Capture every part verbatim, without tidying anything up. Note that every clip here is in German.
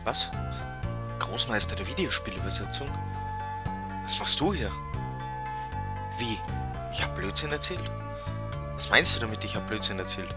Was? Großmeister der Videospielübersetzung? Was machst du hier? Wie? Ich hab Blödsinn erzählt? Was meinst du damit, ich hab Blödsinn erzählt?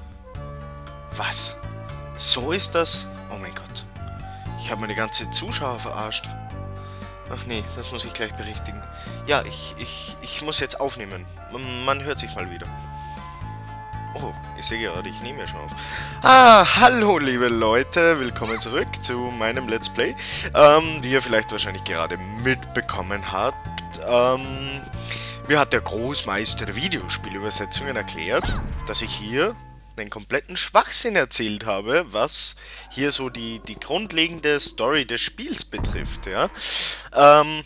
Was? So ist das? Oh mein Gott. Ich habe meine ganze Zuschauer verarscht. Ach nee, das muss ich gleich berichtigen. Ja, ich, ich, ich muss jetzt aufnehmen. Man hört sich mal wieder. Oh, ich sehe gerade, ich nehme ja schon auf. Ah, hallo liebe Leute, willkommen zurück zu meinem Let's Play. Ähm, wie ihr vielleicht wahrscheinlich gerade mitbekommen habt, ähm, mir hat der Großmeister der Videospielübersetzungen erklärt, dass ich hier einen kompletten Schwachsinn erzählt habe, was hier so die, die grundlegende Story des Spiels betrifft, ja. Ähm,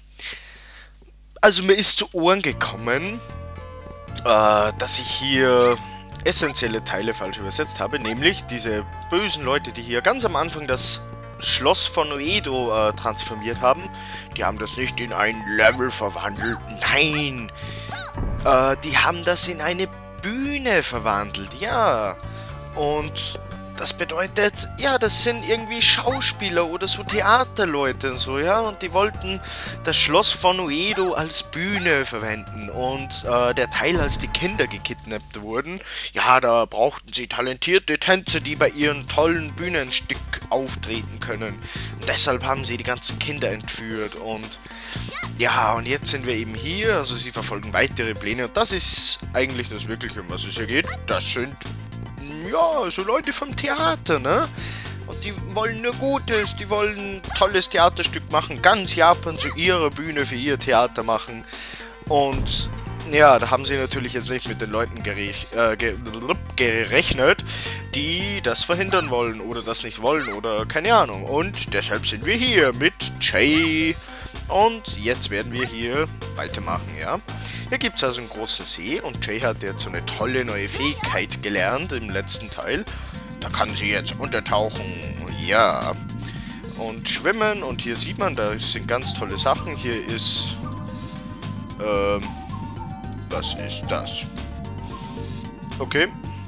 also mir ist zu Ohren gekommen, äh, dass ich hier essentielle Teile falsch übersetzt habe, nämlich diese bösen Leute, die hier ganz am Anfang das Schloss von Uedo äh, transformiert haben, die haben das nicht in ein Level verwandelt, nein, äh, die haben das in eine Bühne verwandelt, ja, und das bedeutet, ja, das sind irgendwie Schauspieler oder so Theaterleute und so, ja, und die wollten das Schloss von Uedo als Bühne verwenden und äh, der Teil, als die Kinder gekidnappt wurden, ja, da brauchten sie talentierte Tänzer, die bei ihren tollen Bühnenstück auftreten können. Und deshalb haben sie die ganzen Kinder entführt und ja, und jetzt sind wir eben hier, also sie verfolgen weitere Pläne und das ist eigentlich das Wirkliche, um was es hier geht. Das sind, ja, so Leute vom Theater, ne? Und die wollen nur Gutes, die wollen ein tolles Theaterstück machen, ganz Japan zu ihrer Bühne für ihr Theater machen. Und ja, da haben sie natürlich jetzt nicht mit den Leuten gerech äh, ge gerechnet, die das verhindern wollen oder das nicht wollen oder keine Ahnung. Und deshalb sind wir hier mit Jay. Und jetzt werden wir hier weitermachen, ja. Hier gibt es also einen großen See und Jay hat jetzt so eine tolle neue Fähigkeit gelernt im letzten Teil. Da kann sie jetzt untertauchen, ja. Und schwimmen und hier sieht man, da sind ganz tolle Sachen. Hier ist, ähm, was ist das? Okay,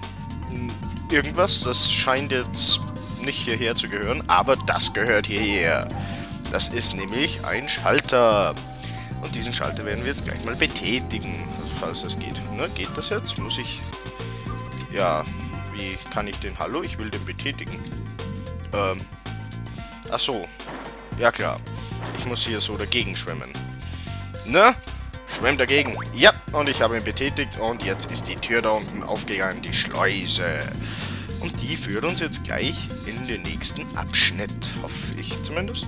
irgendwas, das scheint jetzt nicht hierher zu gehören, aber das gehört hierher. Das ist nämlich ein Schalter. Und diesen Schalter werden wir jetzt gleich mal betätigen. Also falls das geht. Ne, geht das jetzt? Muss ich... Ja, wie kann ich den... Hallo, ich will den betätigen. Ähm... Ach so. Ja klar. Ich muss hier so dagegen schwimmen. Ne? Schwimm dagegen. Ja, und ich habe ihn betätigt. Und jetzt ist die Tür da unten aufgegangen. Die Schleuse. Und die führt uns jetzt gleich in den nächsten Abschnitt. Hoffe ich zumindest.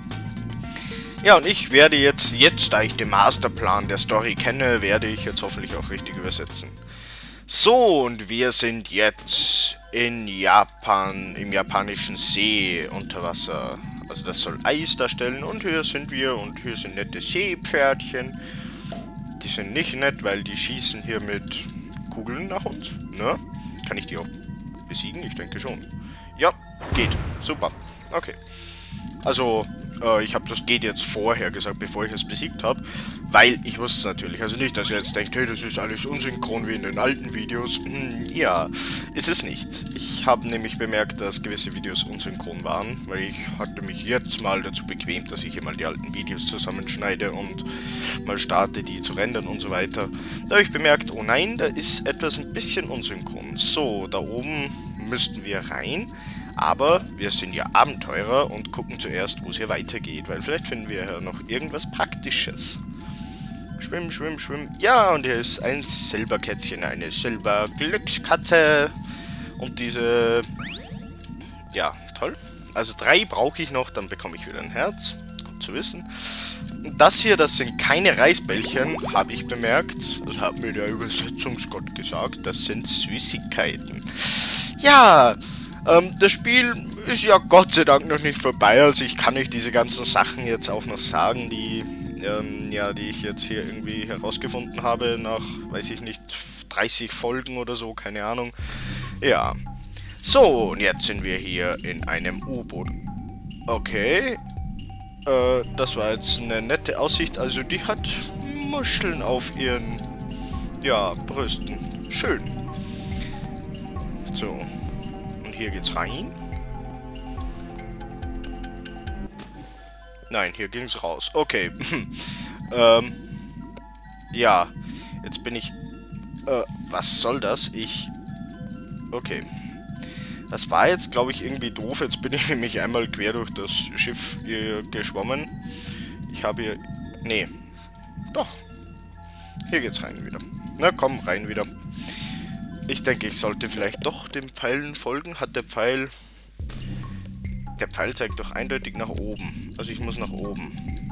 Ja, und ich werde jetzt, jetzt, da ich den Masterplan der Story kenne, werde ich jetzt hoffentlich auch richtig übersetzen. So, und wir sind jetzt in Japan, im japanischen See unter Wasser. Also das soll Eis darstellen und hier sind wir und hier sind nette Seepferdchen. Die sind nicht nett, weil die schießen hier mit Kugeln nach uns, ne? Kann ich die auch besiegen? Ich denke schon. Ja, geht. Super. Okay. Also, äh, ich habe das geht jetzt vorher gesagt, bevor ich es besiegt habe, weil ich wusste es natürlich. Also nicht, dass ihr jetzt denkt, hey, das ist alles unsynchron wie in den alten Videos. Hm, ja, ist es nicht. Ich habe nämlich bemerkt, dass gewisse Videos unsynchron waren, weil ich hatte mich jetzt mal dazu bequemt, dass ich hier mal die alten Videos zusammenschneide und mal starte, die zu rendern und so weiter. Da habe ich bemerkt, oh nein, da ist etwas ein bisschen unsynchron. So, da oben müssten wir rein. Aber wir sind ja Abenteurer und gucken zuerst, wo es hier weitergeht, weil vielleicht finden wir ja noch irgendwas Praktisches. Schwimm, schwimm, schwimm. Ja, und hier ist ein Silberkätzchen, eine Silberglückskatze. Und diese... Ja, toll. Also drei brauche ich noch, dann bekomme ich wieder ein Herz. Gut zu wissen. Und das hier, das sind keine Reisbällchen, habe ich bemerkt. Das hat mir der Übersetzungsgott gesagt. Das sind Süßigkeiten. Ja... Ähm, das Spiel ist ja Gott sei Dank noch nicht vorbei, also ich kann euch diese ganzen Sachen jetzt auch noch sagen, die, ähm, ja, die ich jetzt hier irgendwie herausgefunden habe nach, weiß ich nicht, dreißig Folgen oder so, keine Ahnung. Ja. So, und jetzt sind wir hier in einem U-Boot. Okay. Äh, das war jetzt eine nette Aussicht, also die hat Muscheln auf ihren, ja, Brüsten. Schön. So. Hier geht's rein. Nein, hier ging es raus. Okay. ähm. Ja. Jetzt bin ich... Äh, was soll das? Ich... Okay. Das war jetzt, glaube ich, irgendwie doof. Jetzt bin ich nämlich einmal quer durch das Schiff hier geschwommen. Ich habe hier... Nee. Doch. Hier geht's rein wieder. Na komm, rein wieder. Ich denke, ich sollte vielleicht doch den Pfeilen folgen. Hat der Pfeil... Der Pfeil zeigt doch eindeutig nach oben. Also ich muss nach oben.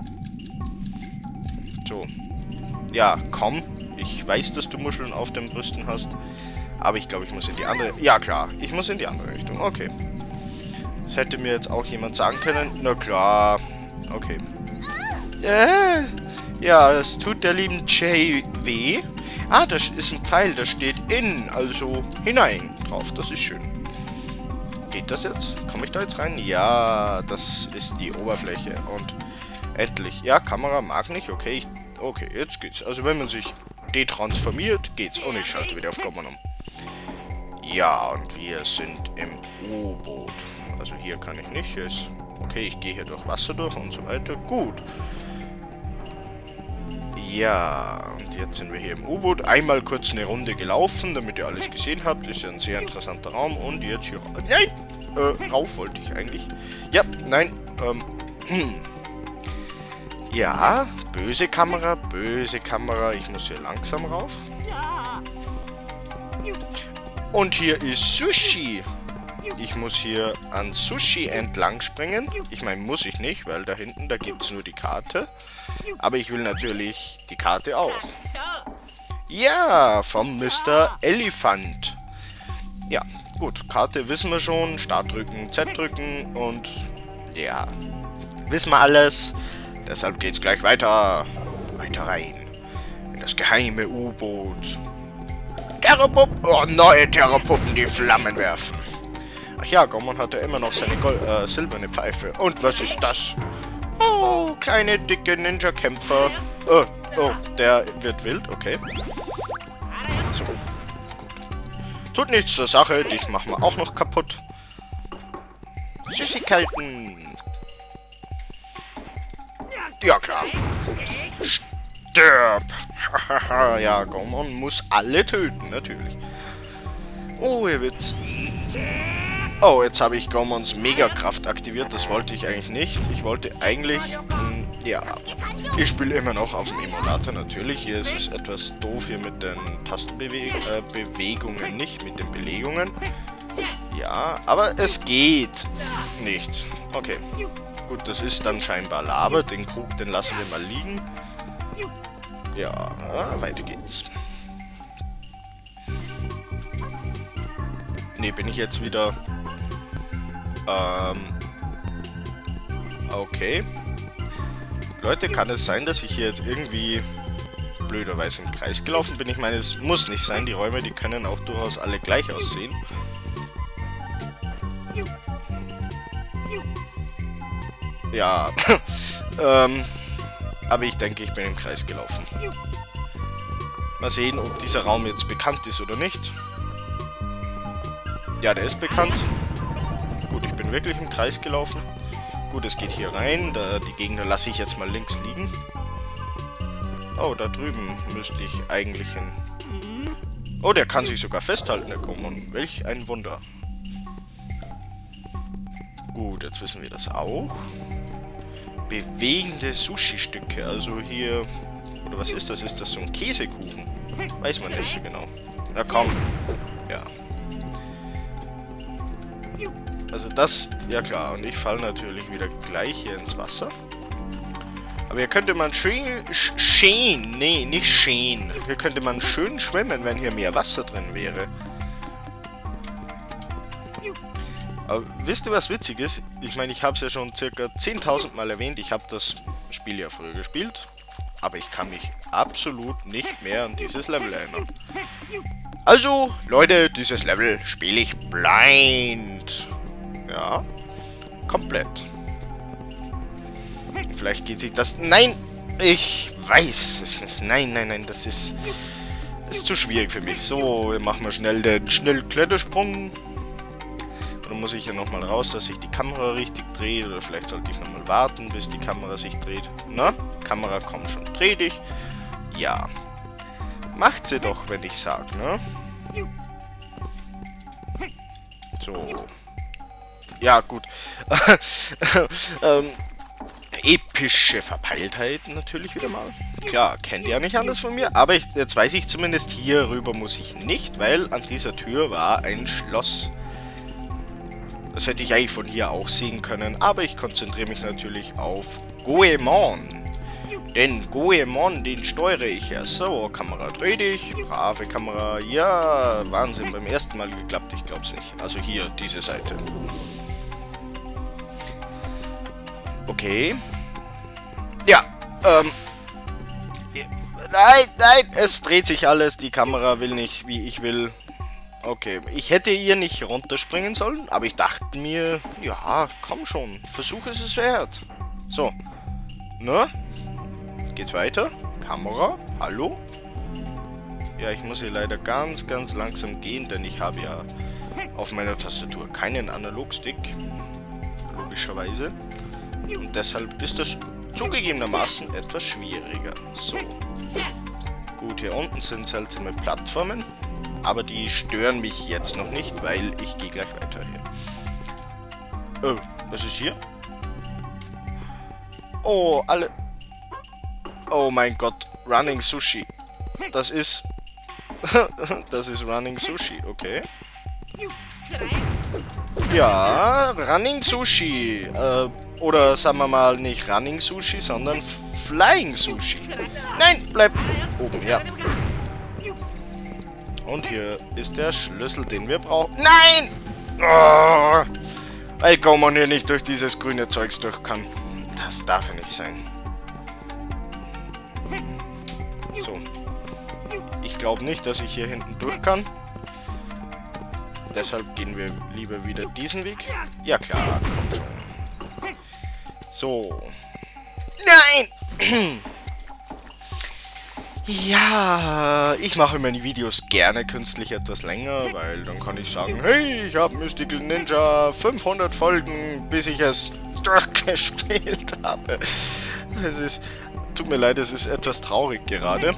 So. Ja, komm. Ich weiß, dass du Muscheln auf den Brüsten hast. Aber ich glaube, ich muss in die andere... Ja, klar. Ich muss in die andere Richtung. Okay. Das hätte mir jetzt auch jemand sagen können. Na klar. Okay. Äh, ja, es tut der lieben Jay weh. Ah, das ist ein Pfeil. Da steht in, also hinein drauf. Das ist schön. Geht das jetzt? Komme ich da jetzt rein? Ja, das ist die Oberfläche. Und endlich. Ja, Kamera mag nicht. Okay, ich, okay, jetzt geht's. Also wenn man sich detransformiert, geht's. Und ich schalte wieder auf Kommando um. Ja, und wir sind im U-Boot. Also hier kann ich nicht. Hier ist... Okay, ich gehe hier durch Wasser durch und so weiter. Gut. Ja, und jetzt sind wir hier im U-Boot. Einmal kurz eine Runde gelaufen, damit ihr alles gesehen habt. Ist ja ein sehr interessanter Raum. Und jetzt hier... Nein! Äh, rauf wollte ich eigentlich. Ja, nein. Ähm, hm. Ja, böse Kamera, böse Kamera. Ich muss hier langsam rauf. Und hier ist Sushi. Ich muss hier an Sushi entlang springen. Ich meine, muss ich nicht, weil da hinten, da gibt es nur die Karte. Aber ich will natürlich die Karte auch. Ja, vom Mister Elephant. Ja, gut, Karte wissen wir schon. Start drücken, Z drücken und ja, wissen wir alles. Deshalb geht's gleich weiter. Weiter rein. In das geheime U-Boot. Terrorpuppen. Oh, neue Terrorpuppen, die Flammen werfen. Ach ja, Gommon hatte immer noch seine Gold äh, silberne Pfeife. Und was ist das? Oh, kleine, dicke Ninja-Kämpfer. Oh, oh, der wird wild, okay. So, gut. Tut nichts zur Sache, dich machen wir auch noch kaputt. Süßigkeiten. Ja, klar. Stirb. Ja, Gommon muss alle töten, natürlich. Oh, hier wird's... Oh, jetzt habe ich Gommons Megakraft aktiviert. Das wollte ich eigentlich nicht. Ich wollte eigentlich... Mh, ja, ich spiele immer noch auf dem Emulator, natürlich. Hier ist es etwas doof hier mit den Tastenbewegungen, äh, nicht mit den Belegungen. Ja, aber es geht nicht. Okay, gut, das ist dann scheinbar Lava. Den Krug, den lassen wir mal liegen. Ja, weiter geht's. Ne, bin ich jetzt wieder... Ähm... Okay. Leute, kann es sein, dass ich hier jetzt irgendwie blöderweise im Kreis gelaufen bin? Ich meine, es muss nicht sein. Die Räume, die können auch durchaus alle gleich aussehen. Ja. ähm... Aber ich denke, ich bin im Kreis gelaufen. Mal sehen, ob dieser Raum jetzt bekannt ist oder nicht. Ja, der ist bekannt. Gut, ich bin wirklich im Kreis gelaufen. Gut, es geht hier rein. Da, die Gegner lasse ich jetzt mal links liegen. Oh, da drüben müsste ich eigentlich hin. Oh, der kann sich sogar festhalten, der Gommon. Welch ein Wunder. Gut, jetzt wissen wir das auch. Bewegende Sushi-Stücke. Also hier... Oder was ist das? Ist das so ein Käsekuchen? Weiß man nicht so genau. Na komm. Ja. Also das... Ja klar. Und ich falle natürlich wieder gleich hier ins Wasser. Aber hier könnte man schön... Schön. Nee, nicht schön. Hier könnte man schön schwimmen, wenn hier mehr Wasser drin wäre. Aber wisst ihr, was witzig ist? Ich meine, ich habe es ja schon circa zehntausend Mal erwähnt. Ich habe das Spiel ja früher gespielt. Aber ich kann mich absolut nicht mehr an dieses Level erinnern. Also, Leute, dieses Level spiele ich blind. Ja, komplett. Vielleicht geht sich das... Nein, ich weiß es nicht. Nein, nein, nein, das ist... Das ist zu schwierig für mich. So, wir machen wir schnell den Schnellklettersprung. muss ich ja nochmal raus, dass sich die Kamera richtig dreht. Oder vielleicht sollte ich nochmal warten, bis die Kamera sich dreht. Na? Kamera, komm schon. Dreh dich. Ja. Macht sie doch, wenn ich sag, ne? So. Ja, gut. ähm, epische Verpeiltheit natürlich wieder mal. Klar, kennt ihr ja nicht anders von mir, aber ich, jetzt weiß ich zumindest, hier rüber muss ich nicht, weil an dieser Tür war ein Schloss. Das hätte ich eigentlich von hier auch sehen können, aber ich konzentriere mich natürlich auf Goemon. Denn Goemon, den steuere ich ja. So, Kamera, dreh dich. Brave Kamera. Ja, Wahnsinn, beim ersten Mal geklappt, ich glaub's nicht. Also hier, diese Seite. Okay. Ja, ähm. Nein, nein, es dreht sich alles. Die Kamera will nicht, wie ich will. Okay, ich hätte ihr nicht runterspringen sollen, aber ich dachte mir, ja, komm schon, Versuch ist es wert. So, ne? Geht's weiter? Kamera, hallo? Ja, ich muss hier leider ganz, ganz langsam gehen, denn ich habe ja auf meiner Tastatur keinen Analogstick, logischerweise. Und deshalb ist das zugegebenermaßen etwas schwieriger. So. Gut, hier unten sind seltsame Plattformen. Aber die stören mich jetzt noch nicht, weil ich gehe gleich weiter hier. Oh, was ist hier? Oh, alle... Oh mein Gott, Running Sushi. Das ist... das ist Running Sushi, okay. Ja, Running Sushi. Äh, oder sagen wir mal nicht Running Sushi, sondern Flying Sushi. Nein, bleib oben, ja. Und hier ist der Schlüssel, den wir brauchen. Nein! Oh, weil Goemon hier nicht durch dieses grüne Zeugs durch kann. Das darf ja nicht sein. So. Ich glaube nicht, dass ich hier hinten durch kann. Deshalb gehen wir lieber wieder diesen Weg. Ja klar, kommt schon. So. Nein! Ja, ich mache meine Videos gerne künstlich etwas länger, weil dann kann ich sagen, hey, ich habe Mystical Ninja fünfhundert Folgen, bis ich es durchgespielt habe. Es ist, tut mir leid, es ist etwas traurig gerade.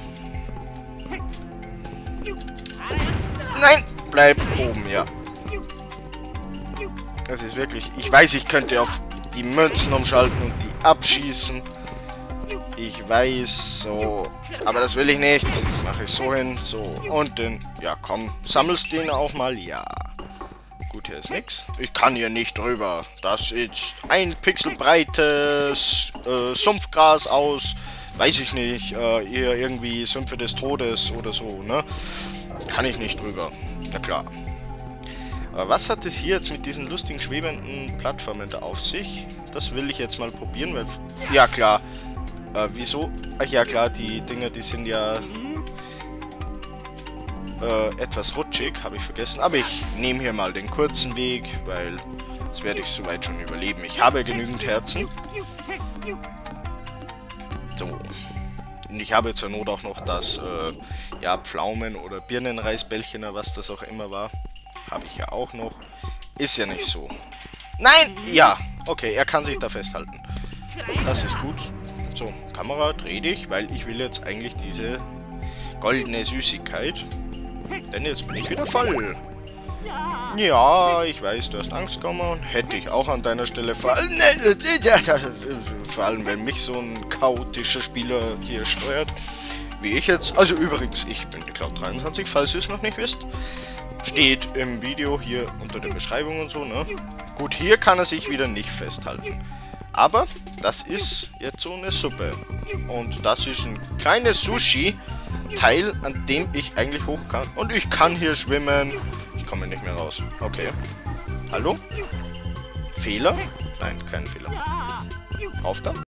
Nein, bleib oben, ja. Das ist wirklich, ich weiß, ich könnte auf die Münzen umschalten und die abschießen. Ich weiß, so. Aber das will ich nicht. Das mache ich so hin, so. Und den, ja komm, sammelst den auch mal, ja. Gut, hier ist nichts. Ich kann hier nicht drüber. Das ist ein Pixel breites äh, Sumpfgras aus, weiß ich nicht, äh, eher irgendwie Sümpfe des Todes oder so, ne? Kann ich nicht drüber. Na klar. Aber was hat es hier jetzt mit diesen lustigen schwebenden Plattformen da auf sich? Das will ich jetzt mal probieren, weil... Ja, klar. Äh, wieso? Ach ja, klar, die Dinger, die sind ja... Äh, etwas rutschig, habe ich vergessen. Aber ich nehme hier mal den kurzen Weg, weil... Das werde ich soweit schon überleben. Ich habe genügend Herzen. So. Und ich habe zur Not auch noch das, äh, ja, Pflaumen- oder Birnenreisbällchen, oder was das auch immer war. Habe ich ja auch noch. Ist ja nicht so. Nein! Ja, okay, er kann sich da festhalten. Das ist gut. So, Kamera, dreh dich, weil ich will jetzt eigentlich diese goldene Süßigkeit. Denn jetzt bin ich wieder voll. Ja, ich weiß, du hast Angst, Goemon. Hätte ich auch an deiner Stelle vor allem, vor allem, wenn mich so ein chaotischer Spieler hier steuert. Wie ich jetzt. Also übrigens, ich bin die Cloud dreiundzwanzig, falls ihr es noch nicht wisst. Steht im Video hier unter der Beschreibung und so, ne? Gut, hier kann er sich wieder nicht festhalten. Aber das ist jetzt so eine Suppe. Und das ist ein kleines Sushi-Teil, an dem ich eigentlich hoch kann. Und ich kann hier schwimmen. Ich komme nicht mehr raus. Okay. Hallo? Fehler? Nein, kein Fehler. Auf da.